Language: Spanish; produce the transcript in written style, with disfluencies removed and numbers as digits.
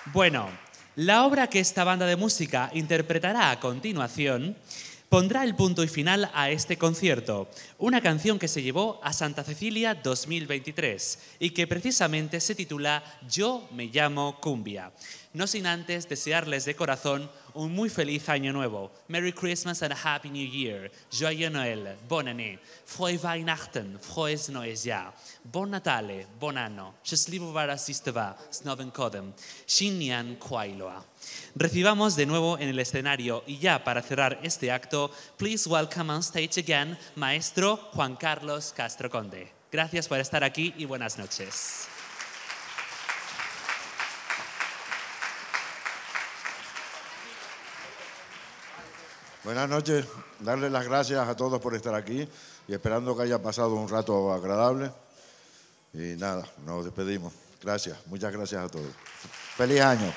Bueno, la obra que esta banda de música interpretará a continuación pondrá el punto y final a este concierto, una canción que se llevó a Santa Cecilia 2023 y que precisamente se titula Yo me llamo Cumbia. No sin antes desearles de corazón un muy feliz año nuevo. Merry Christmas and a Happy New Year. Joyeux Noël, bonne année. Frohe Weihnachten, frohes neues Jahr. Bon Natale, bon anno. Szczęśliwo Varasisteva, s Novem Kodem. Shinyan Kwailoa. Recibamos de nuevo en el escenario y ya para cerrar este acto, please welcome on stage again, maestro Juan Carlos Castro Conde. Gracias por estar aquí y buenas noches. Buenas noches, darle las gracias a todos por estar aquí y esperando que haya pasado un rato agradable. Y nada, nos despedimos. Gracias, muchas gracias a todos. ¡Feliz año!